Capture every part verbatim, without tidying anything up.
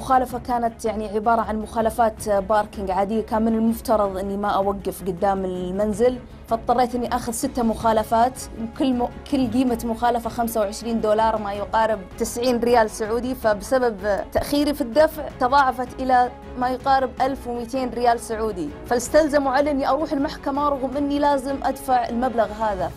المخالفة كانت يعني عبارة عن مخالفات باركينج عادية، كان من المفترض أني ما أوقف قدام المنزل، فاضطريت أني أخذ ستة مخالفات، كل م... كل قيمة مخالفة خمسة وعشرين دولار ما يقارب تسعين ريال سعودي، فبسبب تأخيري في الدفع تضاعفت إلى ما يقارب ألف ومئتين ريال سعودي، فاستلزموا علي أني أروح المحكمة رغم أني لازم أدفع المبلغ هذا.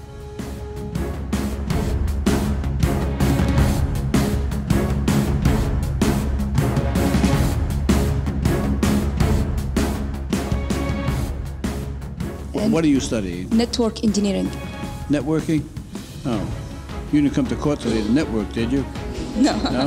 What are you studying? Network engineering. Networking? Oh. You didn't come to court today to network, did you? No. No?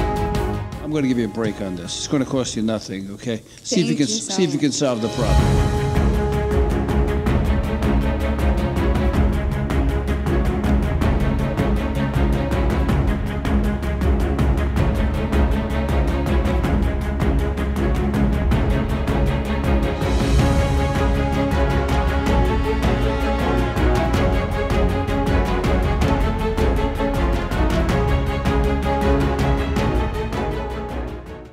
I'm going to give you a break on this. It's going to cost you nothing, okay? See if you can see if you can solve the problem.